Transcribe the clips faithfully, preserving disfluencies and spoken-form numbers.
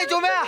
你做咩啊？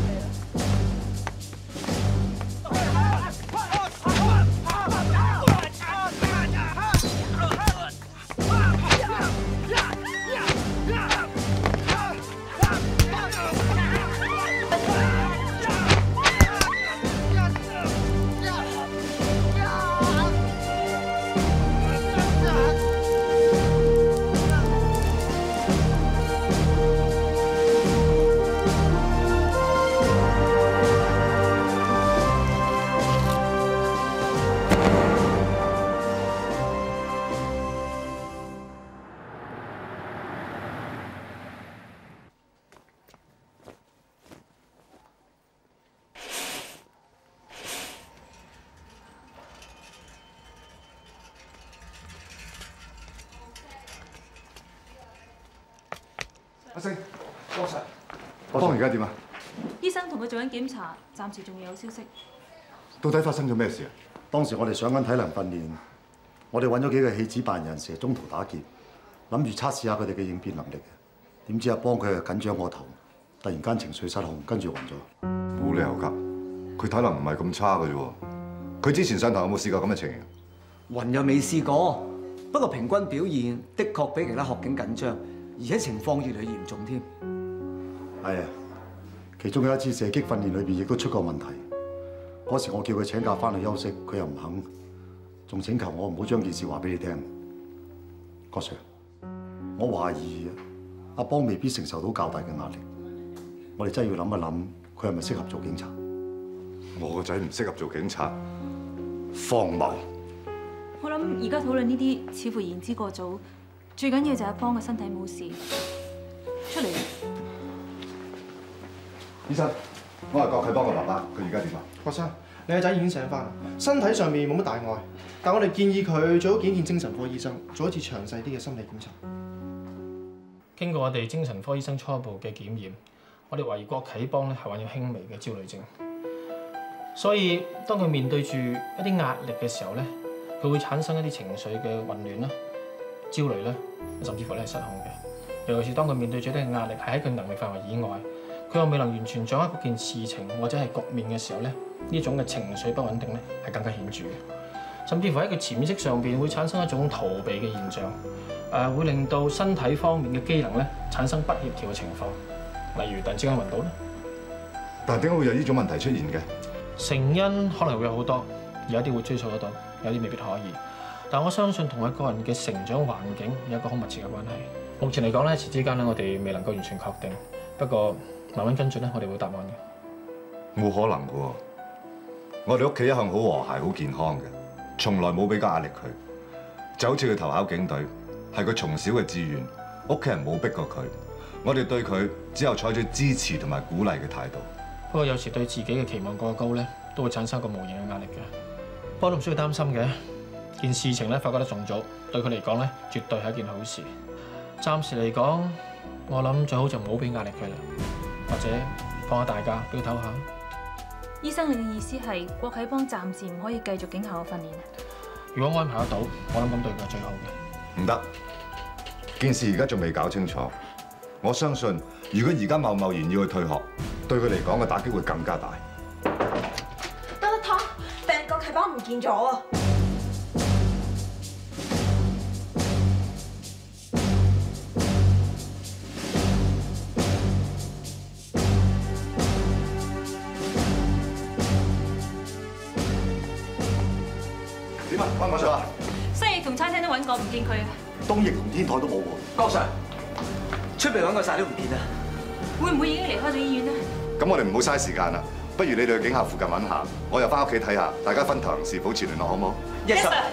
阿星，多謝。阿邦而家點啊？ 醫生同佢做緊檢查，暫時仲未有消息。 到底發生咗咩事啊？當時我哋上緊體能訓練，我哋揾咗幾個戲子扮人蛇，中途打劫，諗住測試下佢哋嘅應變能力嘅。點知阿邦佢又緊張過頭，突然間情緒失控，跟住暈咗。 冇理由㗎，佢體能唔係咁差嘅啫喎。佢之前上堂有冇試過咁嘅情形？ 暈又未試過，不過平均表現的確比其他學警緊張。 而且情況越嚟越嚴重添。 係啊，其中有一次射擊訓練裏邊亦都出過問題。嗰時我叫佢請假翻去休息，佢又唔肯，仲請求我唔好將件事話俾你聽。郭 Sir， 我懷疑阿邦未必承受到較大嘅壓力。我哋真係要諗一諗，佢係咪適合做警察？ 我個仔唔適合做警察，荒謬。 我諗而家討論呢啲似乎言之過早。 最緊要就係阿邦嘅身體冇事，出嚟。 醫生，我係郭啟邦嘅爸爸，佢而家點啊？ 郭生，你個仔已經醒返，身體上面冇乜大礙，但我哋建議佢最好見見精神科醫生，做一次詳細啲嘅心理檢查。 經過我哋精神科醫生初步嘅檢驗，我哋懷疑郭啟邦咧係患有輕微嘅焦慮症，所以當佢面對住一啲壓力嘅時候咧，佢會產生一啲情緒嘅混亂啦。 焦慮咧，甚至乎咧係失控嘅。尤其是當佢面對住啲壓力係喺佢能力範圍以外，佢又未能完全掌握嗰件事情或者係局面嘅時候咧，呢種嘅情緒不穩定咧係更加顯著嘅。甚至乎喺佢潛意識上邊會產生一種逃避嘅現象，誒、呃、會令到身體方面嘅機能咧產生不協調嘅情況，例如突然之間暈倒啦。 但係點解會有呢種問題出現嘅？ 成因可能會有好多，有一啲會追溯得到，有啲未必可以。 但我相信同佢個人嘅成長環境有一個好密切嘅關係。目前嚟講咧，一時之間咧，我哋未能夠完全確定。不過慢慢跟進咧，我哋會有答案嘅。 冇可能嘅喎，我哋屋企一向好和諧、好健康嘅，從來冇俾過壓力佢。就好似佢投考警隊，係佢從小嘅志願，屋企人冇逼過佢。我哋對佢只有採取支持同埋鼓勵嘅態度。 不過有時對自己嘅期望過高咧，都會產生一個無形嘅壓力嘅。不過都唔需要擔心嘅。 件事情咧發覺得仲早，對佢嚟講咧，絕對係一件好事。暫時嚟講，我諗最好就唔好俾壓力佢啦，或者放下大假俾佢唞下。 醫生，你嘅意思係郭啟邦暫時唔可以繼續警校嘅訓練啊？ 如果安排得到，我諗咁對佢係最好嘅。 唔得，件事而家仲未搞清楚。我相信，如果而家貿貿然要去退學，對佢嚟講嘅打擊會更加大。 得得湯，病郭啟邦唔見咗啊！ 點啊？關唔關上啊？ 西翼同餐廳都揾過，唔見佢啊。 東翼同天台都冇喎。 郭 Sir，出邊揾過晒都唔見啊！ 會唔會已經離開咗醫院咧？ 咁我哋唔好嘥時間啦，不如你哋去警校附近揾下，我又翻屋企睇下，大家分頭行事，保持聯絡好唔好？ Yes sir。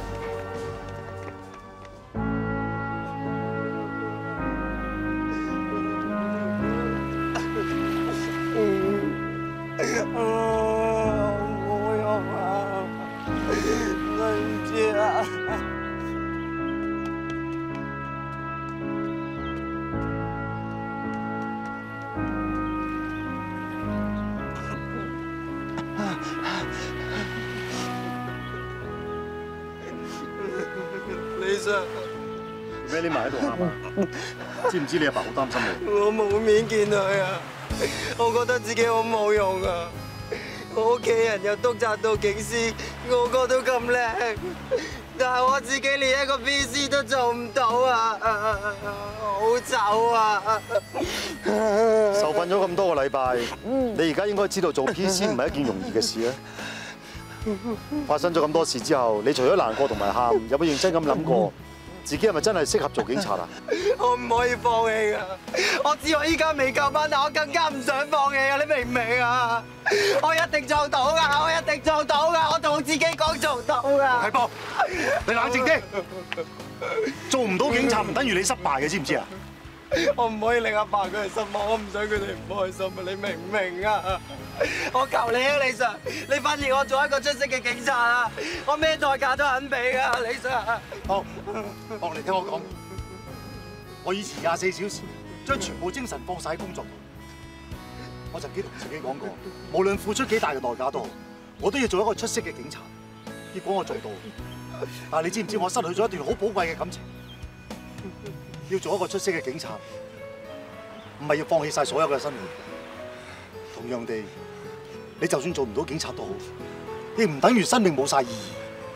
李 Sir， 咩匿埋喺度喊啊？知唔知你阿爸好擔心你？ 我冇面見佢啊！ 我覺得自己好冇用啊！我屋企人由督察到警司，個個都咁叻，但係我自己連一個 P C 都做唔到啊！好醜啊！ 受訓咗咁多個禮拜，你而家應該知道做 P C 唔係一件容易嘅事啊！發生咗咁多事之後，你除咗難過同埋喊，有冇認真咁諗過自己係咪真係適合做警察啊？ 我唔可以放棄啊！我知我依家未夠班，但我更加唔想放棄啊！你明唔明啊？我一定做到噶，我一定做到噶，我同自己講做到噶。 係波，你冷靜啲，做唔到警察唔等於你失敗嘅，知唔知啊？ 我唔可以令阿爸佢哋失望，我唔想佢哋唔開心啊！你明唔明啊？我求你啊，李 Sir， 你訓練我做一個出色嘅警察啊！我咩代價都肯俾噶，李 Sir。 好，落嚟聽我講。我以前廿四小時將全部精神放晒喺工作度。我曾經同自己講過，無論付出幾大嘅代價都好，我都要做一個出色嘅警察。結果我做到，但係你知唔知我失去咗一段好寶貴嘅感情？要做一個出色嘅警察，唔係要放棄晒所有嘅生活。同樣地，你就算做唔到警察都好，亦唔等於生命冇晒意義。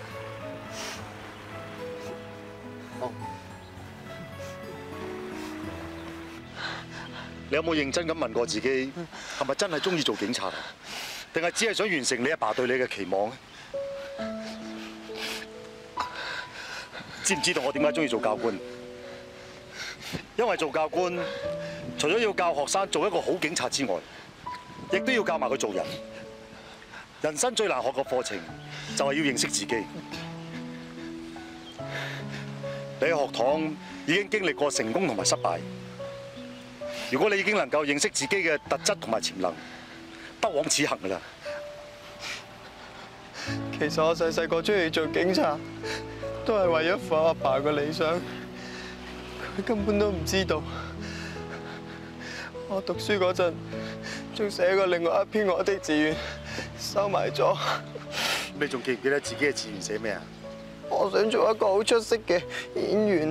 好，你有冇認真咁問過自己，係咪真係中意做警察，定係只係想完成你阿爸對你嘅期望咧？知唔知道我點解中意做教官？因為做教官，除咗要教學生做一個好警察之外，亦都要教埋佢做人。人生最難學嘅課程，就係要認識自己。你喺學堂已經經歷過成功同埋失敗。如果你已經能夠認識自己嘅特質同埋潛能，不枉此行㗎啦。 其實我細細個中意做警察，都係為咗符合阿爸嘅理想。佢根本都唔知道，我讀書嗰陣仲寫過另外一篇我的志願，收埋咗。 你仲記唔記得自己嘅志願寫咩啊？ 我想做一個好出色嘅演員。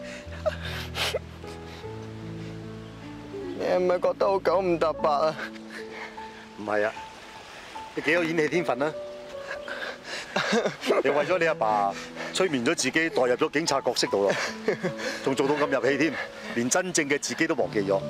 你係咪覺得我九唔搭八啊？ 唔係啊，你幾有演戲天分啊！你為咗你阿爸催眠咗自己，代入咗警察角色度咯，仲做到咁入戲添，連真正嘅自己都忘記咗。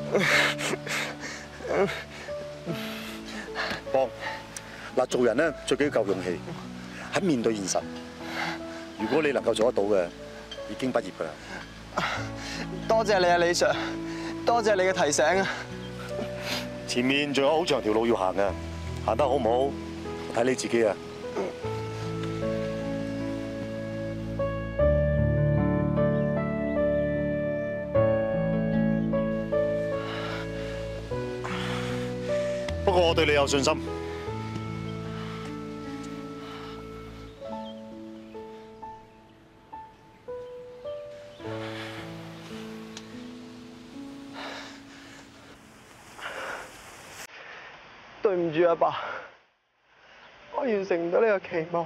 幫嗱，做人咧最緊要夠勇氣，喺面對現實。如果你能夠做得到嘅，已經畢業㗎啦。 多謝你啊，李 Sir， 多謝你嘅提醒啊！ 前面仲有好長條路要行㗎，行得好唔好，睇你自己啊！不過我對你有信心。 對唔住阿爸，我完成唔到呢個期望。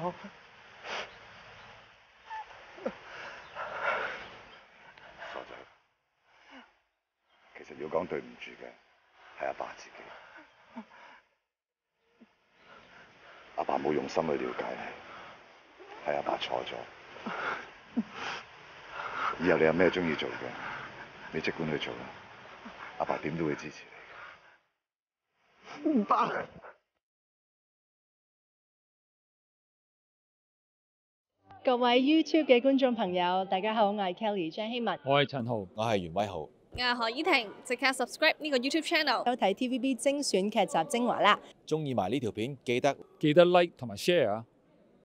傻仔，其實要講對唔住嘅係阿爸自己。阿爸冇用心去了解你，係阿爸錯咗。以後你有咩中意做嘅，你即管去做啦。阿爸點都會支持你。 唔爸。 各位 YouTube 嘅觀眾朋友，大家好，我係 Kelly 張希文， 我係陳豪，我係袁偉豪。 我係何依婷，即刻 subscribe 呢個 YouTube channel， 收睇 T V B 精選劇集精華啦！ 中意埋呢條片，記得記得 like 同埋 share 啊！